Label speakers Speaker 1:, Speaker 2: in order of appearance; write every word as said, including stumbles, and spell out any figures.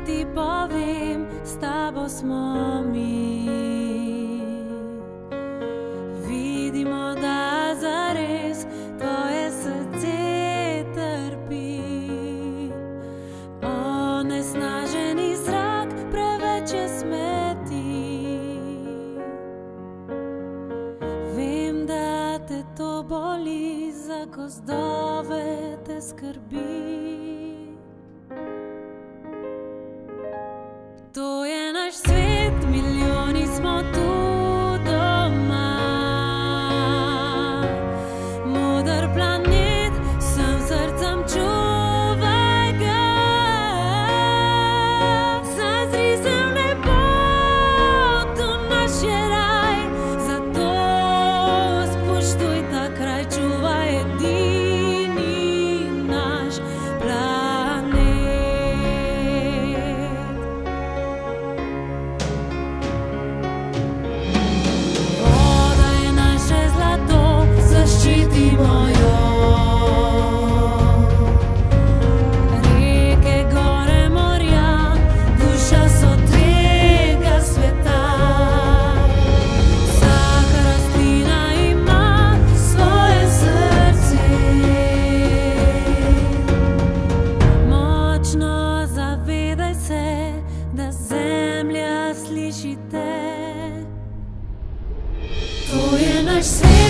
Speaker 1: ti povem, s tabo smo mi. Vidimo, da zares tvoje srce trpi. Onesnaženi zrak, preveč je smeti. Vem, da te to boli, za gozdove te skrbi. To je naš svet, milijoni smo tu doma. Moder planet, vsem srcem čuvaj ga. Zazri se v nebo, tu naš je raj. Zato spoštuj ta kraj, čuvaj edini naš planet. Zaščitimo jo. Reke, gore, morja, duša so tega sveta. Vsaka rastlina ima svoje srce. Močno zavedaj se, da zemlja sliši te. To je naš svet.